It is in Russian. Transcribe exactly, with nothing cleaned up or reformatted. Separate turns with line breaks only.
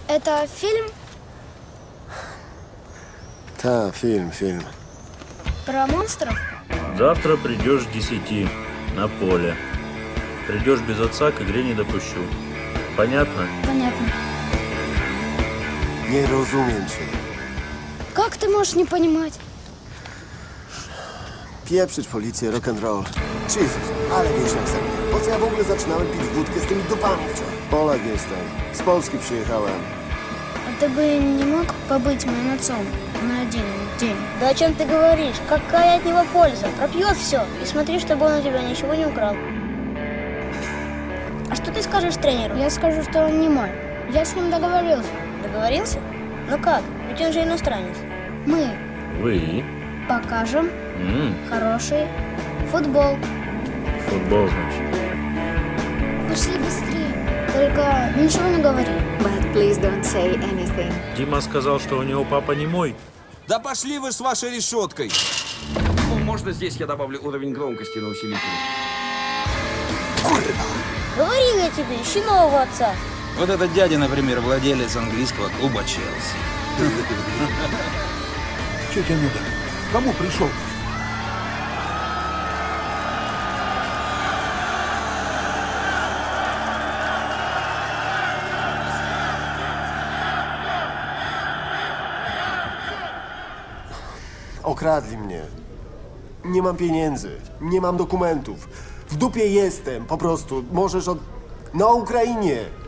Это фильм?
Да, фильм, фильм.
Про монстров?
Завтра придешь к десяти на поле. Придешь без отца, к игре не допущу. Понятно?
Понятно.
Не розумiem cię.
Как ты можешь не понимать?
Pieprzyć policję, rock'n'roll. Jezus, ale więźniak ze mnie. Po co ja w ogóle zaczynałem pić wódkę z tymi dupami wczoraj? Polak jestem. Z Polski przyjechałem.
А ты бы не мог побыть моим отцом на один день?
Да о чем ты говоришь? Какая от него польза? Пропьет все. И смотри, чтобы он у тебя ничего не украл. А что ты скажешь тренеру?
Я скажу, что он не мой. Я с ним договорился.
Договорился? Ну как? Ведь он же иностранец.
Мы
Вы?
покажем
М,
хороший футбол.
футбол, значит.
Пошли быстрее. Только ничего не говори.
But please don't say anything.
Дима сказал, что у него папа не мой.
Да пошли вы с вашей решеткой!
Ну, можно здесь я добавлю уровень громкости на усилителе?
Говорил я тебе, ищи нового отца.
Вот этот дядя, например, владелец английского клуба Челси.
Че тебе надо? Кому пришел?
Okradli mnie. Nie mam pieniędzy. Nie mam dokumentów. W dupie jestem, po prostu. Możesz od... Na Ukrainie.